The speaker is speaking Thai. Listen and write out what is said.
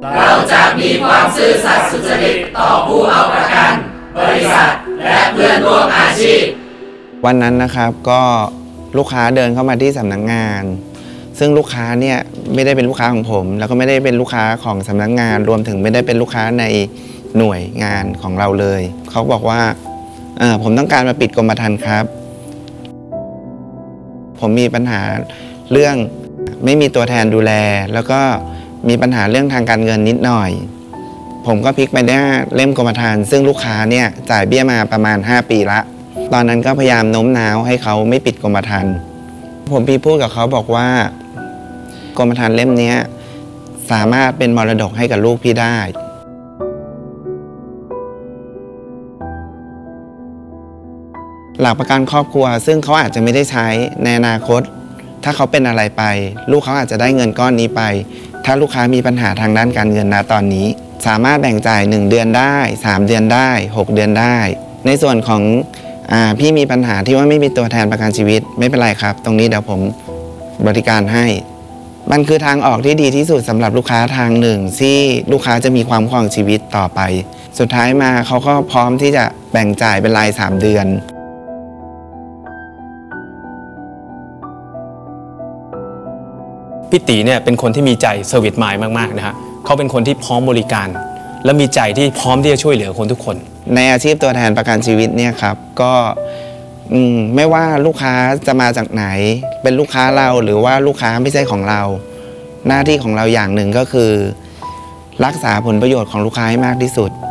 เราจะมีความซื่อสัตย์สุจริตต่อผู้เอาประกันบริษัทและเพื่อนร่วมอาชีพวันนั้นนะครับก็ลูกค้าเดินเข้ามาที่สำนักงานซึ่งลูกค้าเนี่ยไม่ได้เป็นลูกค้าของผมแล้วก็ไม่ได้เป็นลูกค้าของสำนักงานรวมถึงไม่ได้เป็นลูกค้าในหน่วยงานของเราเลยเขาบอกว่าผมต้องการมาปิดกรมธรรม์ครับผมมีปัญหาเรื่องไม่มีตัวแทนดูแลแล้วก็มีปัญหาเรื่องทางการเงินนิดหน่อยผมก็พลิกไปได้เล่มกรมธรรม์ซึ่งลูกค้าเนี่ยจ่ายเบี้ยมาประมาณ5 ปีละตอนนั้นก็พยายามโน้มน้าวให้เขาไม่ปิดกรมธรรม์ผมพี่พูดกับเขาบอกว่ากรมธรรม์เล่มนี้สามารถเป็นมรดกให้กับลูกพี่ได้หลักประกันครอบครัวซึ่งเขาอาจจะไม่ได้ใช้ในอนาคตถ้าเขาเป็นอะไรไปลูกเขาอาจจะได้เงินก้อนนี้ไปถ้าลูกค้ามีปัญหาทางด้านการเงินณตอนนี้สามารถแบ่งจ่าย1 เดือนได้3 เดือนได้6 เดือนได้ในส่วนของพี่มีปัญหาที่ว่าไม่มีตัวแทนประกันชีวิตไม่เป็นไรครับตรงนี้เดี๋ยวผมบริการให้มันคือทางออกที่ดีที่สุดสำหรับลูกค้าทางหนึ่งที่ลูกค้าจะมีความคล่องชีวิตต่อไปสุดท้ายมาเขาก็พร้อมที่จะแบ่งจ่ายเป็นราย3 เดือนพี่ตีเนี่ยเป็นคนที่มีใจเซอร์วิสมายมากๆนะฮะเขาเป็นคนที่พร้อมบริการและมีใจที่พร้อมที่จะช่วยเหลือคนทุกคนในอาชีพตัวแทนประกันชีวิตเนี่ยครับก็ไม่ว่าลูกค้าจะมาจากไหนเป็นลูกค้าเราหรือว่าลูกค้าไม่ใช่ของเราหน้าที่ของเราอย่างหนึ่งก็คือรักษาผลประโยชน์ของลูกค้าให้มากที่สุด